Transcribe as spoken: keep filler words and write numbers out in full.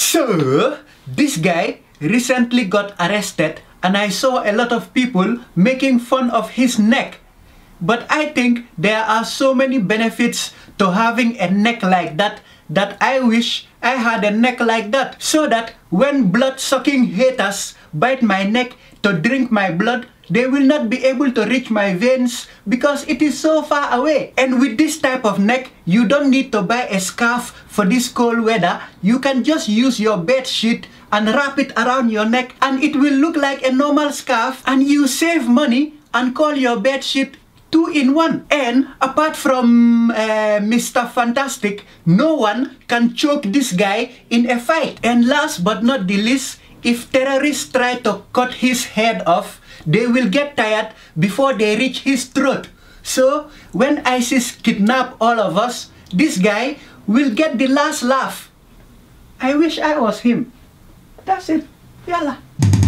So, this guy recently got arrested and I saw a lot of people making fun of his neck. But I think there are so many benefits to having a neck like that that I wish I had a neck like that, so that when blood-sucking haters bite my neck to drink my blood, they will not be able to reach my veins because it is so far away. And with this type of neck, you don't need to buy a scarf for this cold weather. You can just use your bed sheet and wrap it around your neck and it will look like a normal scarf, and you save money and call your bed sheet two in one. And apart from uh, Mister Fantastic, no one can choke this guy in a fight. And last but not the least, if terrorists try to cut his head off, they will get tired before they reach his throat. So when ISIS kidnap all of us, this guy will get the last laugh. I wish I was him. That's it. Yalla.